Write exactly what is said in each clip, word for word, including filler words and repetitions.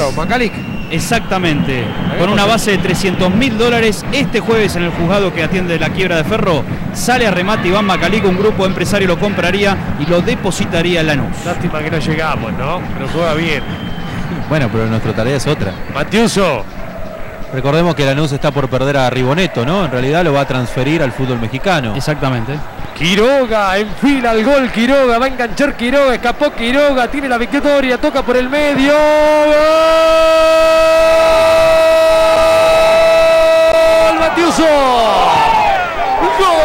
Ferro, Macalic. Exactamente, con una base de trescientos mil dólares. Este jueves en el juzgado que atiende la quiebra de Ferro sale a remate Iván Macalic, un grupo empresario lo compraría y lo depositaría en Lanús. Lástima que no llegamos, ¿no? Pero juega bien. Bueno, pero nuestra tarea es otra. Matiuso. Recordemos que Lanús está por perder a Riboneto, ¿no? En realidad lo va a transferir al fútbol mexicano. Exactamente. Quiroga, enfila el gol Quiroga, va a enganchar Quiroga, escapó Quiroga, tiene la victoria, toca por el medio. ¡Gol! Matiuso. ¡Gol!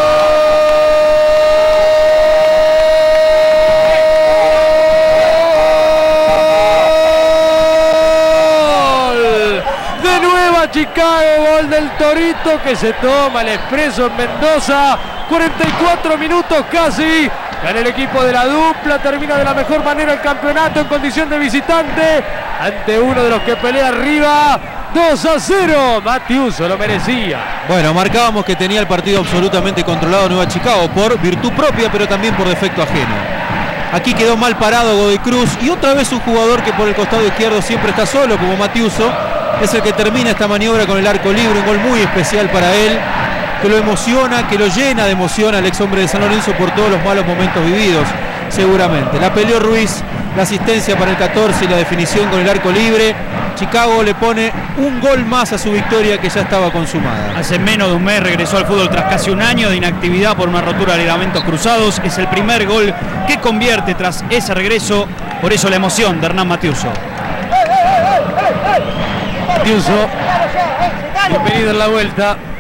De Nueva Chicago, gol del Torito que se toma el expreso en Mendoza. cuarenta y cuatro minutos casi. Gana el equipo de la dupla. Termina de la mejor manera el campeonato en condición de visitante ante uno de los que pelea arriba. dos a cero. Matiuso lo merecía. Bueno, marcábamos que tenía el partido absolutamente controlado Nueva Chicago por virtud propia, pero también por defecto ajeno. Aquí quedó mal parado Godoy Cruz y otra vez un jugador que por el costado izquierdo siempre está solo, como Matiuso. Es el que termina esta maniobra con el arco libre, un gol muy especial para él, que lo emociona, que lo llena de emoción al ex hombre de San Lorenzo por todos los malos momentos vividos, seguramente. La peleó Ruiz, la asistencia para el catorce y la definición con el arco libre. Chicago le pone un gol más a su victoria que ya estaba consumada. Hace menos de un mes regresó al fútbol tras casi un año de inactividad por una rotura de ligamentos cruzados. Es el primer gol que convierte tras ese regreso, por eso la emoción de Hernán Matiuso. Matiuso, bienvenido en la vuelta.